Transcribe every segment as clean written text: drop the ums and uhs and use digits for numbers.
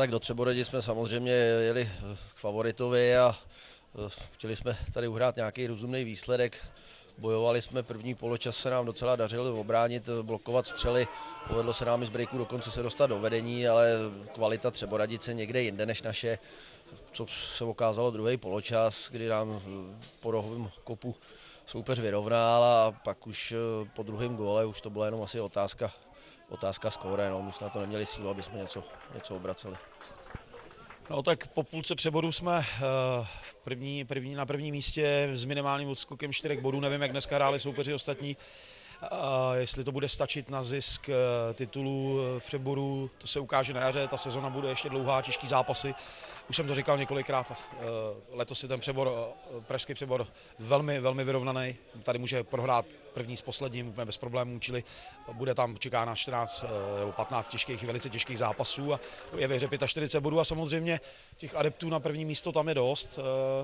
tak do Třeboredi jsme samozřejmě jeli k favoritovi a chtěli jsme tady uhrát nějaký rozumný výsledek. Bojovali jsme, první poločas se nám docela dařilo obránit, blokovat střely, povedlo se nám i z breaku dokonce se dostat do vedení, ale kvalita Třeboradice někde jinde než naše, co se ukázalo druhý poločas, kdy nám po rohovém kopu soupeř vyrovnal a pak už po druhém góle už to byla jenom asi otázka skóre, no, my jsme na to neměli sílu, aby jsme něco obraceli. No tak po půlce přeboru jsme na prvním místě s minimálním odskokem 4 bodů. Nevím, jak dneska hráli soupeři ostatní. Jestli to bude stačit na zisk titulu v přeboru, to se ukáže na jaře. Ta sezona bude ještě dlouhá, těžký zápasy. Už jsem to říkal několikrát. Letos je ten pražský přebor velmi, velmi vyrovnaný. Tady může prohrát první s posledním úplně bez problémů, čili bude tam čeká na 14 nebo 15 velice těžkých zápasů a je ve hře 45 bodů a samozřejmě těch adeptů na první místo tam je dost,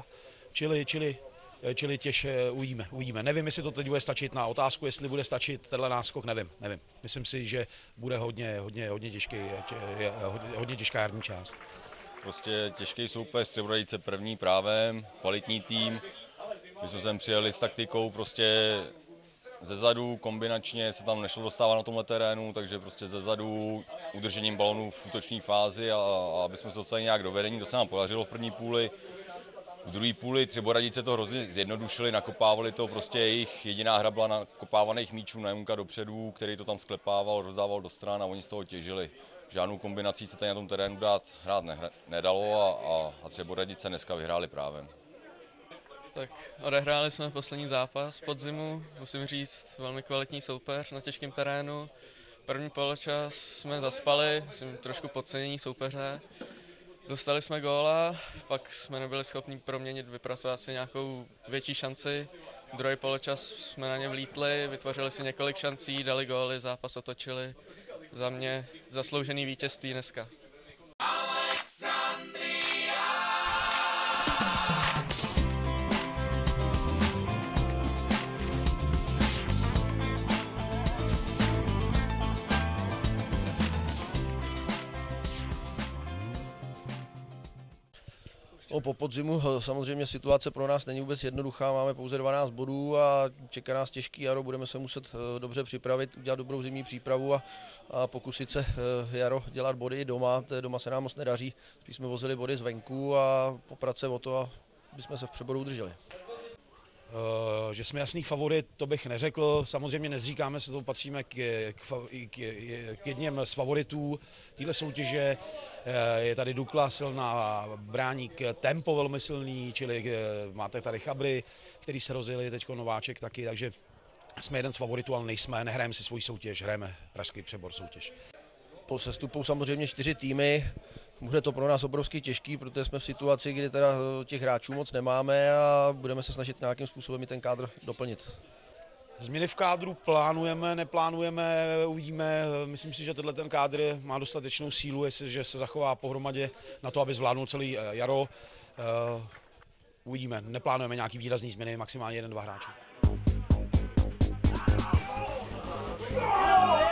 čili uvidíme. Nevím, jestli to teď bude stačit na otázku, jestli bude stačit tenhle náskok, nevím. Myslím si, že bude hodně těžká jarní část. Prostě těžký soupeř, Třeboradice první právem, kvalitní tým. My jsme sem přijeli s taktikou prostě zezadu, kombinačně se tam nešlo dostávat na tomhle terénu, takže prostě zezadu udržením balonu v útoční fázi a aby jsme se dostali nějak do vedení, to se nám podařilo v první půli. V druhé půli Třeboradice to hrozně zjednodušili, nakopávali to, prostě jejich jediná hra byla nakopávaných míčů na Junka dopředu, který to tam sklepával, rozdával do stran a oni z toho těžili. Žádnou kombinací se tady na tom terénu hrát nedalo a Třeboradice dneska vyhráli právem. Tak odehráli jsme poslední zápas podzimu, musím říct, velmi kvalitní soupeř na těžkém terénu. První poločas jsme zaspali, myslím trošku podcenění soupeře. Dostali jsme góla, pak jsme nebyli schopni proměnit, vypracovat si nějakou větší šanci. Druhý poločas jsme na ně vlítli, vytvořili si několik šancí, dali góly, zápas otočili. Za mě zasloužený vítězství dneska. Po podzimu samozřejmě situace pro nás není vůbec jednoduchá, máme pouze 12 bodů a čeká nás těžký jaro, budeme se muset dobře připravit, udělat dobrou zimní přípravu a pokusit se jaro dělat body i doma. Doma se nám moc nedaří, spíš jsme vozili body zvenku a poprat se o to, aby jsme se v přeboru udrželi. Že jsme jasný favorit, to bych neřekl. Samozřejmě nezříkáme se, to patříme k jedním z favoritů téhle soutěže. Je tady Dukla silná, Bráník tempo velmi silný, čili máte tady Chabry, který se rozjeli, teď Nováček taky, takže jsme jeden z favoritů, ale nehrajeme si svou soutěž, hrajeme pražský přebor soutěž. Po sestupu samozřejmě 4 týmy. Bude to pro nás obrovsky těžký, protože jsme v situaci, kdy teda těch hráčů moc nemáme a budeme se snažit nějakým způsobem i ten kádr doplnit. Změny v kádru plánujeme, neplánujeme, uvidíme. Myslím si, že ten kádr má dostatečnou sílu, jestliže se zachová pohromadě na to, aby zvládnul celý jaro. Uvidíme, neplánujeme nějaký výrazný změny, maximálně 1-2 hráči.